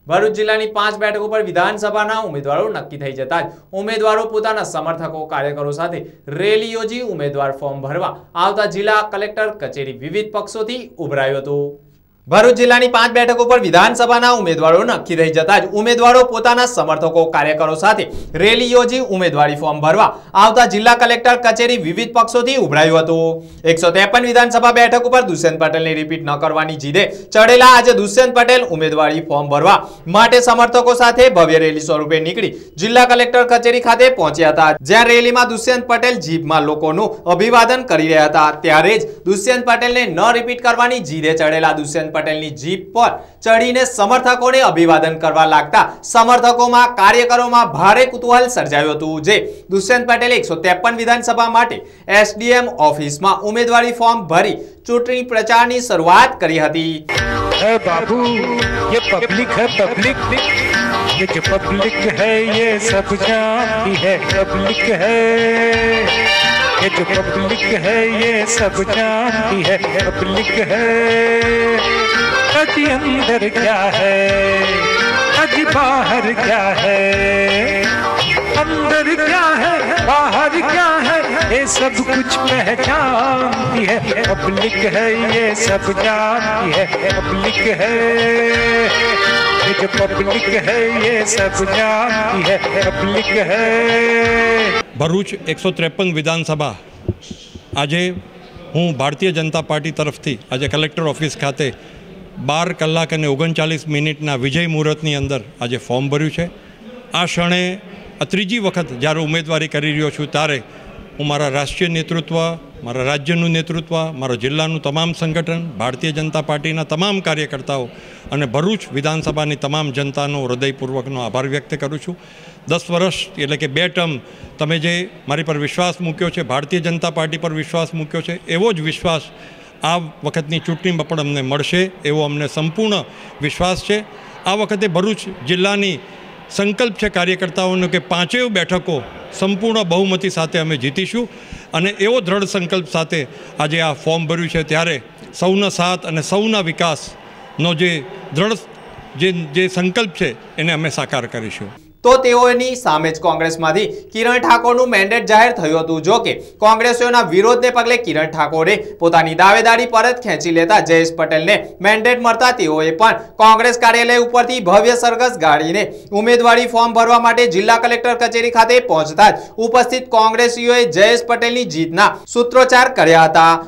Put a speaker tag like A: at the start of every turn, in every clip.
A: ભરૂચ જિલ્લાની 5 બેઠકો પર વિધાનસભાના ઉમેદવારો નક્કી થઈ જતા જ ઉમેદવારો પોતાના સમર્થકો કાર્યકરો સાથે રેલી યોજી ઉમેદવાર ફોર્મ ભરવા આવતા જિલ્લા કલેક્ટર કચેરી વિવિધ પક્ષોથી ઉભરાયું હતું। ભરૂચ જિલ્લાની 5 બેઠકો પર વિધાનસભાના ઉમેદવારો નક્કી થઈ જતા જ ઉમેદવારો પોતાના સમર્થકો કાર્યકરો સાથે રેલી યોજી ઉમેદવારી ફોર્મ ભરવા આવતા જિલ્લા કલેક્ટર કચેરી વિવિધ પક્ષોથી ઉભરાયું હતું। 153 વિધાનસભા બેઠક ઉપર દુષ્યંત પટેલને રિપીટ ન કરવાની જીદે ચડેલા આજે દુષ્યંત પટેલ ઉમેદવારી ફોર્મ ભરવા માટે સમર્થકો સાથે ભવ્ય રેલી સ્વરૂપે નીકળી જિલ્લા કલેક્ટર કચેરી ખાતે પહોંચ્યા હતા, જ્યાં રેલીમાં દુષ્યંત પટેલ જીપમાં લોકોનું અભિવાદન કરી રહ્યા હતા। ત્યારે જ દુષ્યંત પટેલને ન રિપીટ કરવાની જીદે ચડેલા દુષ્યંત પટેલની જીપ પર ચડીને સમર્થકોને અભિવાદન કરવા લાગતા સમર્થકોમાં કાર્યકરોમાં ભારે કુતૂહલ સર્જાયું હતું, જે દુષ્યંત પટેલે 153 વિધાનસભા માટે એસડીએમ ઓફિસમાં ઉમેદવારી ફોર્મ ભરી ચૂંટણી પ્રચારની શરૂઆત કરી હતી।
B: है बाबू ये पब्लिक है पब्लिक, ये जो पब्लिक है ये सब जानती है पब्लिक है, ये जो पब्लिक है ये सब जानती है पब्लिक है। अजी अंदर क्या है अजी बाहर क्या है, अंदर क्या है बाहर क्या है ये सब कुछ पहचानती है पब्लिक है, ये सब जानती है पब्लिक है, ये जो पब्लिक है ये सब जानती है पब्लिक है।
C: भरूच 153 विधानसभा आज हूँ भारतीय जनता पार्टी तरफथी आज कलेक्टर ऑफिस खाते 12 કલાક અને 39 મિનિટના વિજય મુહૂર્તની અંદર આજે ફોર્મ ભર્યું છે। આ ક્ષણે આ ત્રીજી વખત જ્યારે ઉમેદવારી કરી રહ્યો છું ત્યારે હું મારા રાષ્ટ્રીય નેતૃત્વ, મારા રાજ્યનું નેતૃત્વ, મારા જિલ્લાનું તમામ સંગઠન, ભારતીય જનતા પાર્ટીના તમામ કાર્યકર્તાઓ અને ભરૂચ વિધાનસભાની તમામ જનતાનો હૃદયપૂર્વકનો આભાર વ્યક્ત કરું છું। 10 વર્ષ એટલે કે 2 ટર્મ તમે જે મારી પર વિશ્વાસ મૂક્યો છે, ભારતીય જનતા પાર્ટી પર વિશ્વાસ મૂક્યો છે, એવો જ વિશ્વાસ આ વખતની ચૂંટણીમાં પણ અમને મળશે એવો અમને સંપૂર્ણ વિશ્વાસ છે। આ વખતે ભરૂચ જિલ્લાની સંકલ્પ છે કાર્યકર્તાઓનો કે 5 બેઠકો સંપૂર્ણ બહુમતી સાથે અમે જીતીશું અને એવો દ્રઢ સંકલ્પ સાથે આજે આ ફોર્મ ભર્યું છે। ત્યારે સૌનો સાથ અને સૌના વિકાસનો જે દ્રઢ જે સંકલ્પ છે એને અમે સાકાર કરીશું।
A: તો તેઓની સામે જ કોંગ્રેસમાંથી કિરણ ઠાકોરનું મેન્ડેટ જાહેર થયું હતું। જો કે કોંગ્રેસીઓના વિરોધને પગલે કિરણ ઠાકોરે પોતાની દાવેદારી પરત ખેંચી લેતા જયેશ પટેલને મેન્ડેટ મળતા તેઓએ પણ કોંગ્રેસ કાર્યાલય ઉપરથી ભવ્ય સરઘસ ગાડીને ઉમેદવારી ફોર્મ ભરવા માટે જિલ્લા કલેક્ટર કચેરી ખાતે પહોંચતા જ ઉપસ્થિત કોંગ્રેસીઓએ જયેશ પટેલની જીતના સૂત્રોચ્ચાર કર્યા હતા।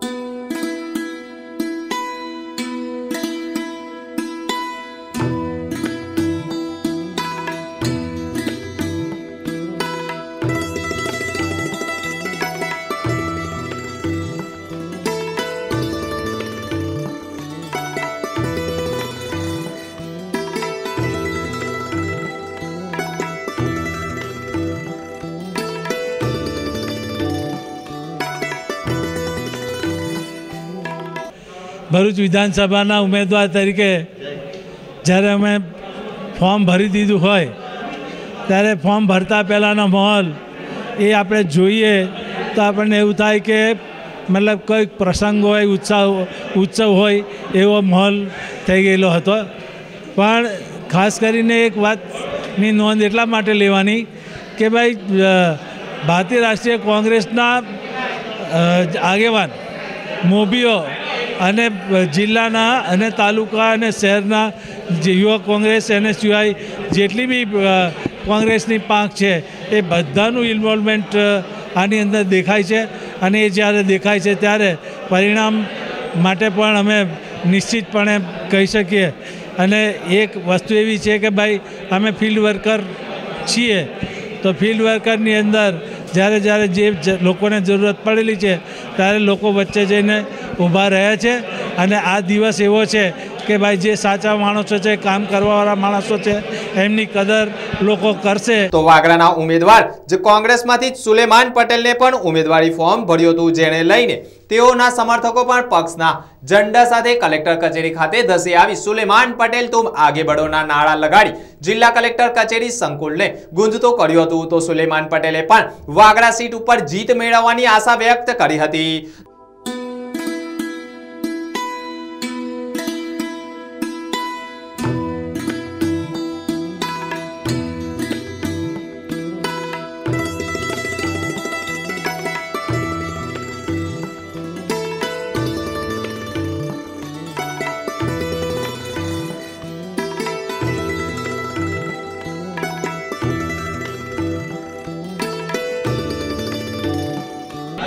D: ભરૂચ વિધાનસભાના ઉમેદવાર તરીકે જ્યારે અમે ફોર્મ ભરી દીધું હોય ત્યારે ફોર્મ ભરતા પહેલાંનો માહોલ એ આપણે જોઈએ તો આપણને એવું થાય કે મતલબ કોઈક પ્રસંગ હોય, ઉત્સવ હોય એવો માહોલ થઈ ગયેલો હતો। પણ ખાસ કરીને એક વાતની નોંધ એટલા માટે લેવાની કે ભાઈ ભારતીય રાષ્ટ્રીય કોંગ્રેસના આગેવાન મોભીઓ અને જિલ્લાના અને તાલુકા અને શહેરના જે યુવક કોંગ્રેસ એને સિવાય જેટલી બી કોંગ્રેસની પાંખ છે એ બધાનું ઇન્વોલ્વમેન્ટ આની અંદર દેખાય છે અને એ જ્યારે દેખાય છે ત્યારે પરિણામ માટે પણ અમે નિશ્ચિતપણે કહી શકીએ। અને એક વસ્તુ એવી છે કે ભાઈ અમે ફિલ્ડ વર્કર છીએ તો ફિલ્ડ વર્કરની અંદર જ્યારે જે લોકોને જરૂરત પડેલી છે ત્યારે લોકો વચ્ચે જઈને ઊભા રહ્યા છે અને આ દિવસ એવો છે કે ભાઈ જે સાચા માણસો છે, કામ કરવાવાળા માણસો છે, એમની કદર લોકો કરશે।
A: તો વાગરાના ઉમેદવાર જે કોંગ્રેસમાંથી સુલેમાન પટેલને પણ ઉમેદવારી ફોર્મ ભર્યું હતું, જેને લઈને તેઓના સમર્થકો પણ પક્ષના ઝંડા સાથે કલેક્ટર કચેરી ખાતે ધસી આવી સુલેમાન પટેલ તુમ આગે બઢોના નારા લગાડી જિલ્લા કલેક્ટર કચેરી સંકુલને ગુંજતો કર્યું હતું। તો સુલેમાન પટેલે પણ વાગરા સીટ ઉપર જીત મેળવવાની આશા વ્યક્ત કરી હતી।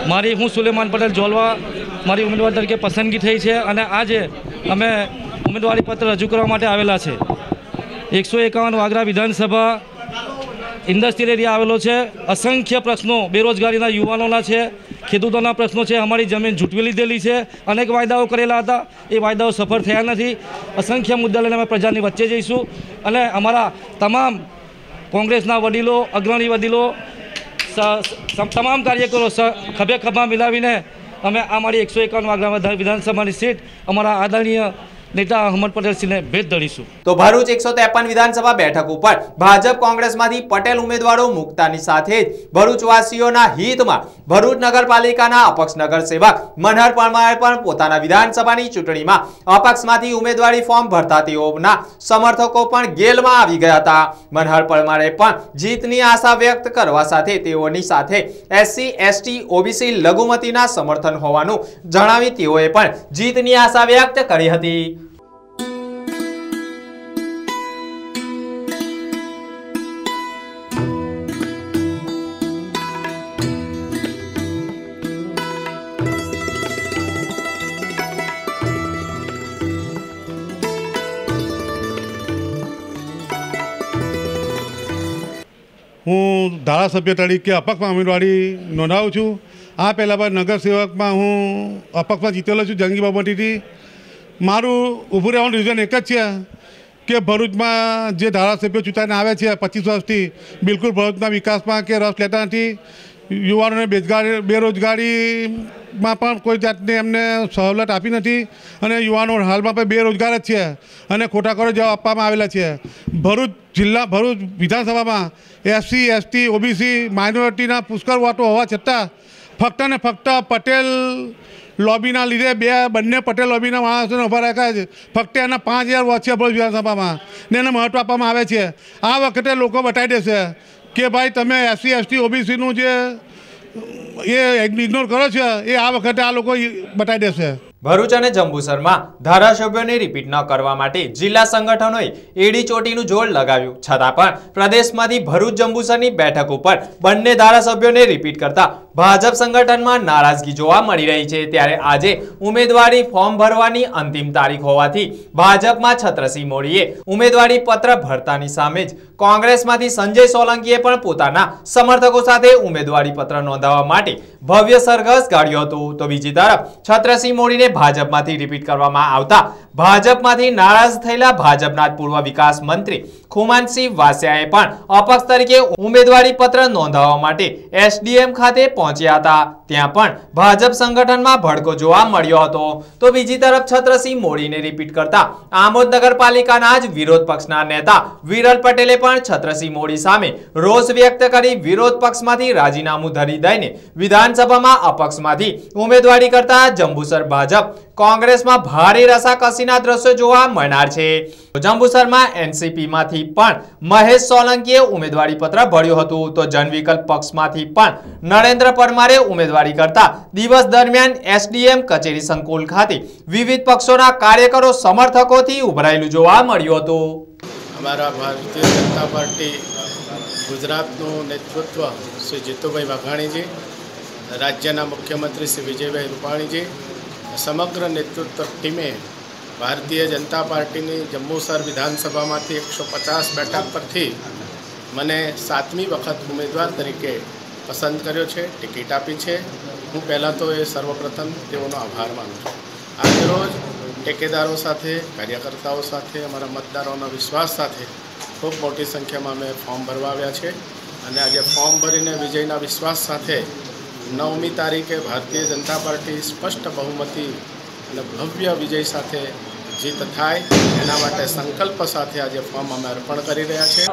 E: હું સુલેમાન પટેલ જોલવા મારી ઉમેદવાર તરીકે પસંદગી થઈ છે અને આજે અમે ઉમેદવારી પત્ર રજૂ કરવા માટે આવેલા છે. 151 વાગરા વિધાનસભા ઇન્ડસ્ટ્રીયલ એરિયા આવેલો છે. અસંખ્ય પ્રશ્નો બેરોજગારીના યુવાનોના છે, ખેડૂતોના પ્રશ્નો છે. અમારી જમીન ઝૂંટવી લીધેલી છે. અનેક વાયદાઓ કરેલા હતા, એ વાયદાઓ સફળ થયા નથી. અસંખ્ય મુદ્દા લઈને અમે પ્રજાની વચ્ચે જઈશું અને અમારા તમામ કોંગ્રેસના વડીલો, અગ્રણી વડીલો, તમામ કાર્યકરો ખભે ખભા મિલાવીને અમે અમારી 151 વાગરા વિધાનસભાની સીટ અમારા આદરણીય નેતા અહમદ પટેલ સિંહને ભેટ ધરીશું.
A: તો ભરૂચ 153 વિધાનસભા બેઠક ઉપર ભાજપ કોંગ્રેસમાંથી પટેલ ઉમેદવારો મુકતાની સાથે જ ભરૂચવાસીઓના હિતમાં ભરૂચ નગરપાલિકાના અપક્ષ નગર સેવક મનહર પરમારે પણ પોતાના વિધાનસભાની ચૂંટણીમાં અપક્ષમાંથી ઉમેદવારી ફોર્મ ભરતા તેઓના સમર્થકો પણ ગેલમાં આવી ગયા હતા. મનહર પરમારે પણ જીતની આશા વ્યક્ત કરવા સાથે તેઓની સાથે SC ST OBC લઘુમતીના સમર્થન હોવાનું જણાવી તેઓએ પણ જીતની આશા વ્યક્ત કરી હતી.
F: હું ધારાસભ્ય તરીકે અપક્ષમાં ઉમેદવારી નોંધાવું છું. આ પહેલાં બાદ નગરસેવકમાં હું અપક્ષમાં જીતેલો છું જંગી બાબતીથી. મારું ઊભું રહેવાનું રીઝન એક જ છે કે ભરૂચમાં જે ધારાસભ્યો ચૂંટાઈને આવે છે 25 વર્ષથી બિલકુલ ભરૂચના વિકાસમાં કે રસ લેતા નથી. યુવાનોને બેરોજગારીમાં પણ કોઈ જાતની એમને સવલત આપી નથી અને યુવાનો હાલમાં પણ બેરોજગાર જ છે અને ખોટા કરો જવાબ આપવામાં આવેલા છે. ભરૂચ વિધાનસભામાં SC ST OBC માઇનોરિટીના પુષ્કળ વોટો હોવા છતાં ફક્ત ને ફક્ત પટેલ લોબીના લીધે બંને પટેલ લોબીના માણસોને ઉભા રાખ્યા છે. ફક્ત એના 5000 વોટ છે ભરૂચ વિધાનસભામાં ને એને મહત્વ આપવામાં આવે છે. આ વખતે લોકો બતાવી દેશે કે ભાઈ તમે SC ST OBCનું જે ઇગ્નોર કરો છો એ આ વખતે આ લોકો બતાવી દેશે.
A: ભરૂચ અને જંબુસરમાં ધારાસભ્યોને રિપીટ ન કરવા માટે જિલ્લા સંગઠનોએ એડી ચોટીનું જોર લગાવ્યું છતાં પણ પ્રદેશમાંથી ભરૂચ જંબુસરની બેઠક ઉપર બંને ધારાસભ્યોને રિપીટ કરતા ભાજપ સંગઠનમાં નારાજગી જોવા મળી રહી છે. ત્યારે આજે ઉમેદવારી ફોર્મ ભરવાની અંતિમ તારીખ હોવાથી ભાજપમાં છત્રસિંહ મોડીએ ઉમેદવારી પત્ર ભરતાની સામે જ કોંગ્રેસમાંથી સંજય સોલંકીએ પણ પોતાના સમર્થકો સાથે ઉમેદવારી પત્ર નોંધાવવા માટે ભવ્ય સરઘસ કાઢ્યો હતો. તો બીજી તરફ છત્રસિંહ મોડીને ભાજપમાંથી રિપીટ કરવામાં આવતા ભાજપમાંથી નારાજ થયેલા ભાજપના પૂર્વ વિકાસ મંત્રી ખુમાનસિંહ વાસિયાએ પણ અપક્ષ તરીકે ઉમેદવારી પત્ર નોંધાવવા માટે SDM ખાતે પહોંચ્યા હતા. ત્યાં પણ ભાજપ સંગઠનમાં ભડકો જોવા મળ્યો હતો. તો બીજી તરફ છત્રસિંહ મોડીને રિપીટ કરતા આમોદ નગરપાલિકાના જ વિરોધ પક્ષના નેતા વિરલ પટેલે પણ છત્રસિંહ મોડી સામે રોષ વ્યક્ત કરી વિરોધ પક્ષમાંથી રાજીનામું ધરી દઈને વિધાનસભામાં અપક્ષમાંથી ઉમેદવારી કરતા જંબુસર ભાજપ કોંગ્રેસમાં ભારે રસાકસીના દ્રશ્યો જોવા મળનાર છે. જંબુસરમાં NCP માંથી પણ મહેશ સોલંકીએ ઉમેદવારી પત્ર ભર્યું હતું. તો જનવિકલ્પ પક્ષમાંથી પણ નરેન્દ્ર પરમારે ઉમેદવારી કરતા દિવસ દરમિયાન SDM કચેરી સંકુલ ખાતે વિવિધ પક્ષોના કાર્યકરો સમર્થકોથી ઉભરાયેલું જોવા મળ્યું હતું.
G: અમારા ભારતીય જનતા પાર્ટી ગુજરાતનું નેતૃત્વ શ્રી જીતુભાઈ વાઘાણીજી, રાજ્યના મુખ્યમંત્રી શ્રી વિજયભાઈ રૂપાણીજી, સમગ્ર નેતૃત્વ ટીમે ભારતીય જનતા પાર્ટીની જંબુસર વિધાનસભામાંથી 150 બેઠક પરથી મને 7મી વખત ઉમેદવાર તરીકે પસંદ કર્યો છે, ટિકિટ આપી છે. હું પહેલાં તો એ સર્વપ્રથમ તેઓનો આભાર માનું છું. આજરોજ ટેકેદારો સાથે, કાર્યકર્તાઓ સાથે, અમારા મતદારોના વિશ્વાસ સાથે ખૂબ મોટી સંખ્યામાં અમે ફોર્મ ભરવા આવ્યા છે અને આજે ફોર્મ ભરીને વિજયના વિશ્વાસ સાથે 9મી તારીખે ભારતીય જનતા પાર્ટી સ્પષ્ટ બહુમતી અને ભવ્ય વિજય સાથે જીત થાય એના માટે સંકલ્પ સાથે આજે ફોર્મ અમે અર્પણ કરી રહ્યા છીએ.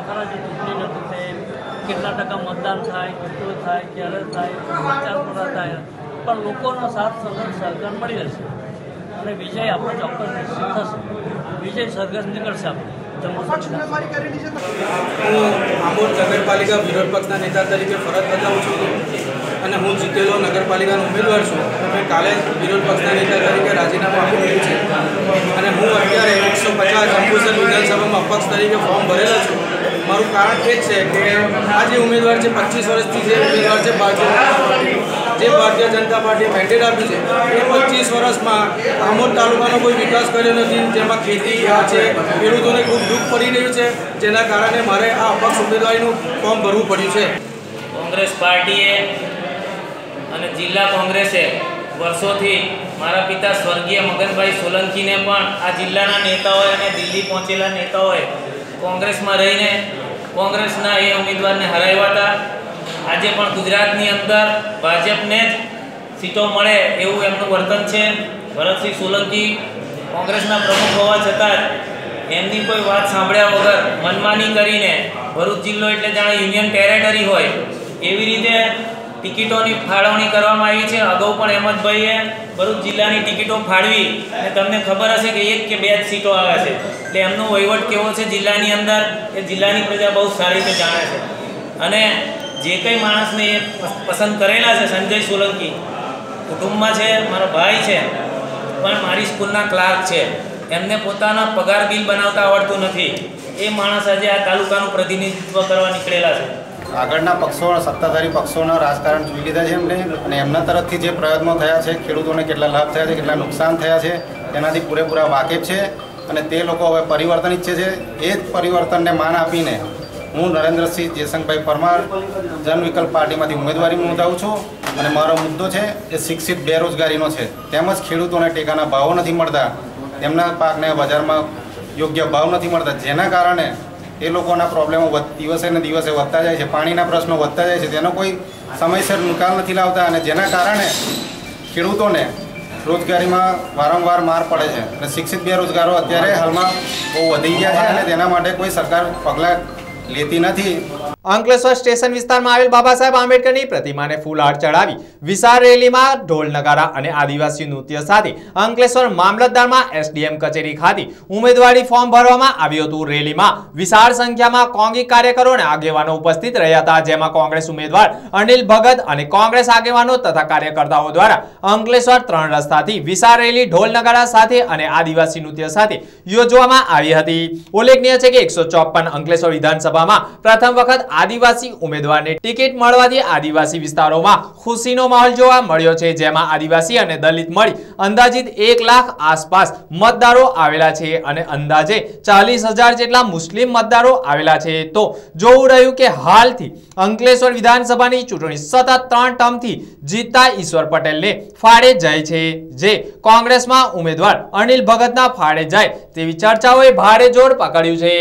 H: કેટલા ટકા મતદાન થાય, કેટલું થાય, ક્યારે થાય, પ્રચાર પૂરા થાય, પણ લોકોનો સાથ સહકાર મળી રહેશે અને વિજય આપણો ચોક્કસ નિશ્ચિત થશે. વિજય સરઘસ નીકળશે આપણે. હું
I: આમોદ નગરપાલિકા વિરોધ પક્ષના નેતા તરીકે ફરજ બજાવું છું અને હું જીતેલો નગરપાલિકાનો ઉમેદવાર છું. મેં કાલે વિરોધ પક્ષના નેતા તરીકે રાજીનામું આપી દીધું છે અને હું અત્યારે 150 જંબુસર વિધાનસભામાં અપક્ષ તરીકે ફોર્મ ભરેલો છું. મારું કારણ એ છે કે આ જે ઉમેદવાર છે 25 વર્ષથી જે ઉમેદવાર છે ભાજપ જે ભારતીય જનતા પાર્ટીએ મેન્ડેટ આપ્યું છે એ 25 વર્ષમાં આમોદ તાલુકાનો કોઈ વિકાસ કર્યો નથી, જેમાં ખેતી છે, ખેડૂતોને ખૂબ દુઃખ પડી રહ્યું છે, જેના કારણે મારે આ અપક્ષ ઉમેદવારીનું ફોર્મ ભરવું પડ્યું છે.
J: કોંગ્રેસ પાર્ટીએ અને જિલ્લા કોંગ્રેસે વર્ષોથી મારા પિતા સ્વર્ગીય મગનભાઈ સોલંકીને પણ આ જિલ્લાના નેતાઓએ અને દિલ્હી પહોંચેલા નેતાઓએ કોંગ્રેસમાં રહીને કોંગ્રેસના એ ઉમેદવારને હરાવ્યા હતા. આજે પણ ગુજરાતની અંદર ભાજપને જ સીટો મળે એવું એમનું વર્તન છે. ભરતસિંહ સોલંકી કોંગ્રેસના પ્રમુખ હોવા છતાં એમની કોઈ વાત સાંભળ્યા વગર મનમાની કરીને ભરૂચ જિલ્લો એટલે જાણે યુનિયન ટેરેટરી હોય એવી રીતે ટિકિટોની ફાળવણી કરવામાં આવી છે. અગાઉ પણ અહેમદભાઈએ ભરૂચ જિલ્લાની ટિકિટો ફાળવી અને તમને ખબર હશે કે 1 કે 2 જ સીટો આવે છે. એટલે એમનો વહીવટ કેવો છે જિલ્લાની અંદર એ જિલ્લાની પ્રજા બહુ સારી રીતે જાણે છે. અને જે કંઈ માણસને એ પસંદ કરેલા છે, સંજય સોલંકી કુટુંબમાં છે, મારો ભાઈ છે, પણ મારી સ્કૂલના ક્લાર્ક છે, એમને પોતાના પગાર બિલ બનાવતા આવડતું નથી. એ માણસ આજે આ તાલુકાનું પ્રતિનિધિત્વ કરવા નીકળેલા છે.
K: આગળના પક્ષો સત્તાધારી પક્ષોના રાજકારણ જોઈ લીધા છે એમને, અને એમના તરફથી જે પ્રયત્નો થયા છે, ખેડૂતોને કેટલા લાભ થયા છે, કેટલા નુકસાન થયા છે, તેનાથી પૂરેપૂરા વાકેફ છે. અને તે લોકો હવે પરિવર્તન ઈચ્છે છે. એ જ પરિવર્તનને માન આપીને હું નરેન્દ્રસિંહ જયશંકરભાઈ પરમાર જન વિકલ્પ પાર્ટીમાંથી ઉમેદવારી નોંધાવું છું. અને મારો મુદ્દો છે એ શિક્ષિત બેરોજગારીનો છે. તેમજ ખેડૂતોને ટેકાના ભાવો નથી મળતા, તેમના પાકને બજારમાં યોગ્ય ભાવ નથી મળતા, જેના કારણે એ લોકોના પ્રોબ્લેમો દિવસે ને દિવસે વધતા જાય છે. પાણીના પ્રશ્નો વધતા જાય છે, તેનો કોઈ સમયસર નિકાલ નથી લાવતા, અને જેના કારણે ખેડૂતોને રોજગારીમાં વારંવાર માર પડે છે. અને શિક્ષિત બેરોજગારો અત્યારે હાલમાં બહુ વધી ગયા છે, અને તેના માટે કોઈ સરકાર પગલાં લેતી નથી.
A: અંકલેશ્વર સ્ટેશન વિસ્તારમાં આવેલ બાબા સાહેબ આંબેડકરની પ્રતિમાને ફૂલહાર ચડાવી વિશાળ રેલીમાં ઢોલ નગારા અને આદિવાસી નૃત્ય સાથે અંકલેશ્વર મામલતદારમાં એસડીએમ કચેરી ખાતે ઉમેદવારી ફોર્મ ભરવામાં આવ્યું હતું. રેલીમાં વિશાળ સંખ્યામાં કોંગી કાર્યકરો અને આગેવાનો ઉપસ્થિત રહ્યા હતા, જેમાં કોંગ્રેસ ઉમેદવાર અનિલ ભગત અને કોંગ્રેસ આગેવાનો તથા કાર્યકર્તાઓ દ્વારા અંકલેશ્વર 3 રસ્તાથી વિશાળ રેલી ઢોલ નગારા સાથે અને આદિવાસી નૃત્ય સાથે યોજવામાં આવી હતી. ઉલ્લેખનીય છે કે 154 અંકલેશ્વર વિધાનસભામાં પ્રથમ વખત આદિવાસી ઉમેદવારને ટિકિટ મળવાથી આદિવાસી વિસ્તારોમાં ખુશીનો માહોલ જોવા મળ્યો છે, જેમાં આદિવાસી અને દલિત મળી અંદાજિત 1 લાખ આસપાસ મતદારો આવેલા છે અને અંદાજે 40,000 જેટલા મુસ્લિમ મતદારો આવેલા છે. તો જોવું રહ્યું કે હાલથી અંકલેશ્વર વિધાનસભાની ચૂંટણી સતત 3 ટર્મથી જીતતા ઈશ્વર પટેલને ફાળે જાય છે, જે કોંગ્રેસમાં ઉમેદવાર અનિલ ભગતના ફાળે જાય તેવી ચર્ચાઓએ ભારે જોર પકડ્યું છે.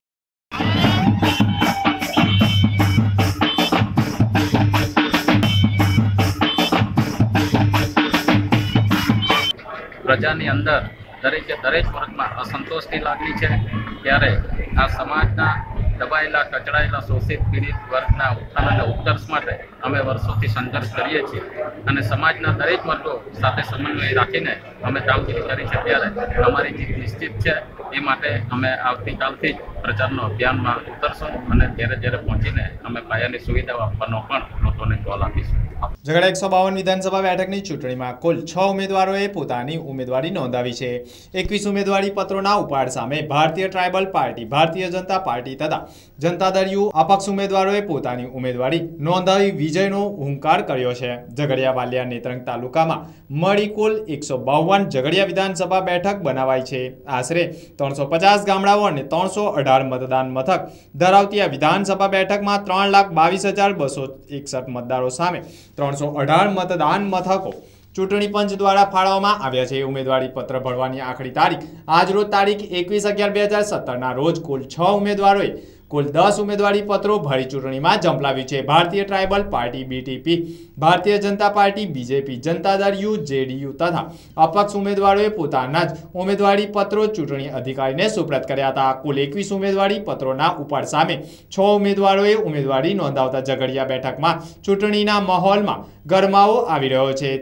L: પ્રજાની અંદર દરેક વર્ગમાં અસંતોષની લાગણી છે. ત્યારે આ સમાજના દબાયેલા, કચડાયેલા, શોષિત, પીડિત વર્ગના ઉત્થાન અને ઉત્કર્ષ માટે અમે વર્ષોથી સંઘર્ષ કરીએ છીએ અને સમાજના દરેક વર્ગો સાથે સમન્વય રાખીને અમે કામગીરી કરી છે. ત્યારે અમારી જીત નિશ્ચિત છે. એ માટે અમે આવતીકાલથી જ પ્રચારનો અભિયાનમાં ઉતરશું અને ઘેરે પહોંચીને અમે પાયાની સુવિધાઓ આપવાનો પણ લોકોને કોલ આપીશું.
A: ઝઘડા 152 વિધાનસભા બેઠકની ચૂંટણીમાં કુલ 6 ઉમેદવારોએ પોતાની ઉમેદવારી નોંધાવી છે. 21 ઉમેદવારી પત્રોના ઉપાડ સામે ભારતીય tribal party, Bharatiya Janata party તથા જનતા દળ યુ અપક્ષ ઉમેદવારોએ પોતાની ઉમેદવારી નોંધાવી વિજયનો હુંકાર કર્યો છે. ઝઘડિયા વાલિયા નેત્રંગ તાલુકામાં મળી કુલ 152 ઝઘડિયા વિધાનસભા બેઠક બનાવાઈ છે. આશરે 350 ગામડાઓ અને 318 મતદાન મથક ધરાવતી આ વિધાનસભા બેઠકમાં 3,22,261 મતદારો સામે 318 મતદાન મથકો ચૂંટણી પંચ દ્વારા ફાળવવામાં આવ્યા છે. ઉમેદવારી પત્ર ભરવાની આખરી તારીખ આજ રોજ તારીખ 21/11/2017 ના રોજ કુલ 6 ઉમેદવારોએ કુલ 10 ઉમેદવારી પત્રો ભરી ચૂંટણીમાં ઝંપલાવ્યું છે. ભારતીય tribal party BTP, Bharatiya Janata party BJP, Janata Dal you JDU તથા અપક્ષ ઉમેદવારોએ પોતાના જ ઉમેદવારી પત્રો ચૂંટણી અધિકારીને સુપ્રત કર્યા હતા. કુલ 21 ઉમેદવારી પત્રોના ઉપાડ સામે 6 ઉમેદવારોએ ઉમેદવારી નોંધાવતા ઝઘડિયા બેઠકમાં ચૂંટણીના માહોલમાં ગરમાવો આવી રહ્યો છે. તમામ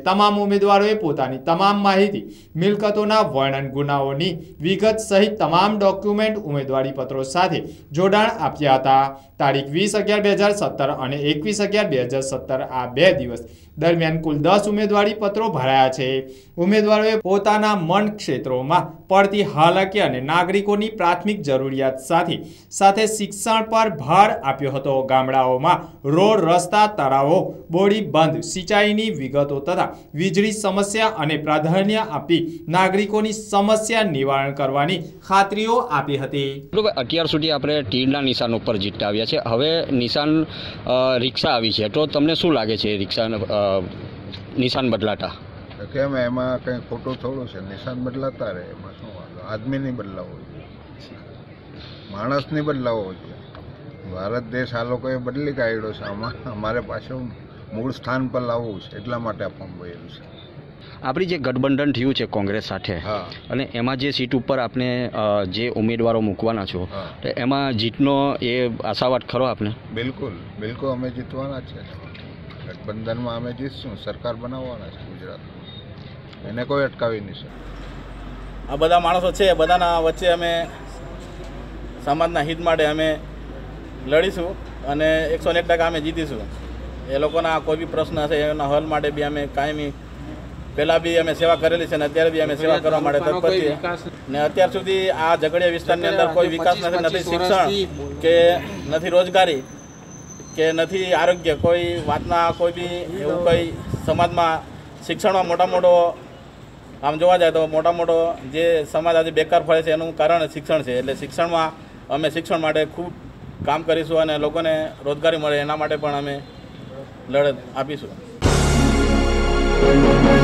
A: ઉમેદવારોએ પોતાની તમામ માહિતી, મિલકતોના વર્ણન, ગુનાઓની વિગત સહિત તમામ ડોક્યુમેન્ટ ઉમેદવારી પત્રો સાથે જોડાણ આપ્યા હતા. તારીખ 20/11/2017 અને 21/11/2017 આ 2 દિવસ દરમિયાન કુલ 10 ઉમેદવારી પત્રો ભરાયા છે. ઉમેદવારોએ પોતાના મન ક્ષેત્રોમાં પડતી હાલાકી અને નાગરિકોની પ્રાથમિક જરૂરિયાત સાથે શિક્ષણ પર ભાર આપ્યો હતો. ગામડાઓમાં રોડ, રસ્તા, તળાવો, બોડી બંધ, સિંચાઈની વિગતો તથા વીજળી સમસ્યા અને પ્રાધાન્ય આપી નાગરિકોની સમસ્યા નિવારણ કરવાની ખાતરીઓ આપી હતી.
M: અત્યાર સુધી આપણે તીરના નિશાન ઉપર જીતતા આવ્યા છે. હવે નિશાન રિક્ષા આવી છે, તો તમને શું લાગે છે રિક્ષા નિશાન બદલાતા?
N: કેમ એમાં કંઈ ખોટું થોડું છે? નિશાન બદલાતા રહે, એમાં શું વાંધો? આદમીની બદલાવો જોઈએ, માણસની બદલાવો જોઈએ. ભારત દેશ આ લોકોએ બદલી કાઢ્યો છે. આમાં અમારે પાછું મૂળ સ્થાન પર લાવવું છે, એટલા માટે આ ફોર્મ ભર્યું છે.
M: આપણી જે ગઠબંધન થયું છે કોંગ્રેસ સાથે, અને એમાં જે સીટ ઉપર આપણે જે ઉમેદવારો મૂકવાના છો, તો એમાં જીતનો એ આશાવાદ ખરો આપને?
N: બિલકુલ બિલકુલ, અમે જીતવાના છે. ગઠબંધનમાં અમે જીતશું, સરકાર બનાવવાના છે ગુજરાતમાં, એને કોઈ અટકાવી નહીં શકે.
O: આ બધા માણસો છે, બધાના વચ્ચે અમે સમાજના હિત માટે અમે લડીશું અને 101% અમે જીતીશું. એ લોકોના કોઈ બી પ્રશ્ન હશે એના હલ માટે બી અમે કાયમી પહેલાં બી અમે સેવા કરેલી છે અને અત્યારે બી અમે સેવા કરવા માટે તત્પર છીએ. ને અત્યાર સુધી આ ઝઘડિયા વિસ્તારની અંદર કોઈ વિકાસ નથી શિક્ષણ કે નથી રોજગારી કે નથી આરોગ્ય, કોઈ વાતના કોઈ બી એવું કંઈ સમાજમાં શિક્ષણમાં મોટો આમ જોવા જાય તો મોટો જે સમાજ આજે બેકાર ફરે છે એનું કારણ શિક્ષણ છે. એટલે શિક્ષણમાં અમે શિક્ષણ માટે ખૂબ કામ કરીશું અને લોકોને રોજગારી મળે એના માટે પણ અમે લડત આપીશું.